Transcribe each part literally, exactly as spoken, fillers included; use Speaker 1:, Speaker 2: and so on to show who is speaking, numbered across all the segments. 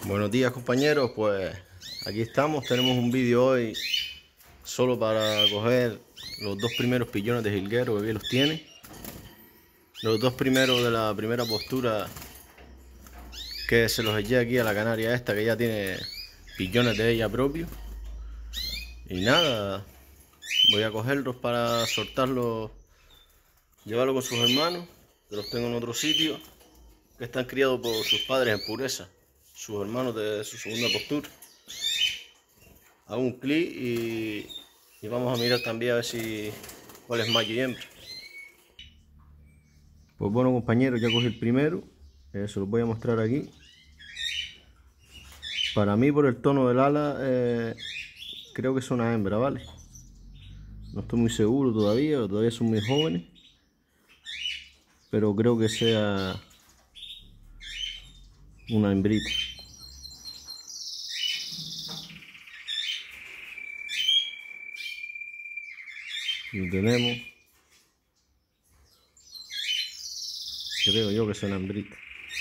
Speaker 1: Buenos días, compañeros, pues aquí estamos, tenemos un vídeo hoy solo para coger los dos primeros pillones de jilguero, que bien los tiene. Los dos primeros de la primera postura que se los eché aquí a la canaria esta, que ya tiene pillones de ella propio. Y nada, voy a cogerlos para soltarlos, llevarlos con sus hermanos, que los tengo en otro sitio, que están criados por sus padres en pureza, sus hermanos de su segunda postura. Hago un clic y, y vamos a mirar también a ver si cuál es macho y hembra. Pues bueno, compañeros, ya cogí el primero, eh, se los voy a mostrar aquí. Para mí, por el tono del ala, eh, creo que es una hembra, ¿vale? No estoy muy seguro todavía, todavía son muy jóvenes, pero creo que sea una hembrita. Lo tenemos. Creo yo que es una hembrita.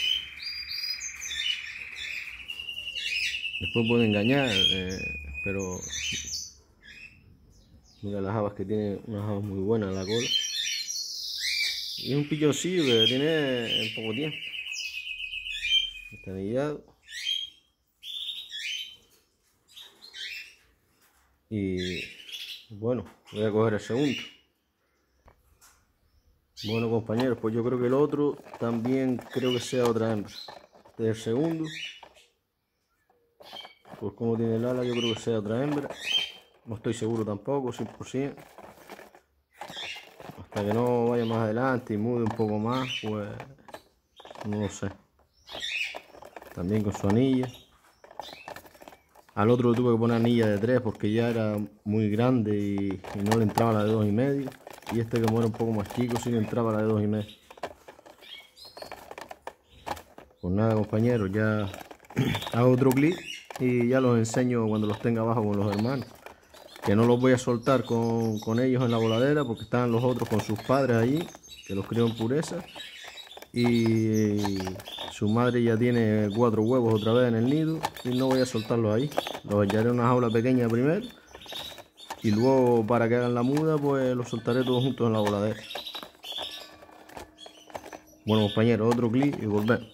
Speaker 1: Después puede engañar, eh, pero mira las habas que tiene, unas habas muy buenas en la cola. Y es un pilloncillo que tiene en poco tiempo. Está anillado. Y bueno, voy a coger el segundo. Bueno, compañeros, pues yo creo que el otro también creo que sea otra hembra. Este es el segundo. Pues como tiene el ala, yo creo que sea otra hembra. No estoy seguro tampoco, cien por ciento. Hasta que no vaya más adelante y mude un poco más, pues no lo sé. También con su anilla. Al otro le tuve que poner anilla de tres porque ya era muy grande y, y no le entraba la de dos y medio. Y este, que era un poco más chico, sí le entraba la de dos y medio. Pues nada, compañeros, ya hago otro clic y ya los enseño cuando los tenga abajo con los hermanos. Que no los voy a soltar con, con ellos en la voladera porque están los otros con sus padres allí, que los crío en pureza. Y su madre ya tiene cuatro huevos otra vez en el nido y no voy a soltarlos ahí. Los echaré en una jaula pequeña primero y luego, para que hagan la muda, pues los soltaré todos juntos en la voladera. Bueno, compañeros, otro clic y volvemos.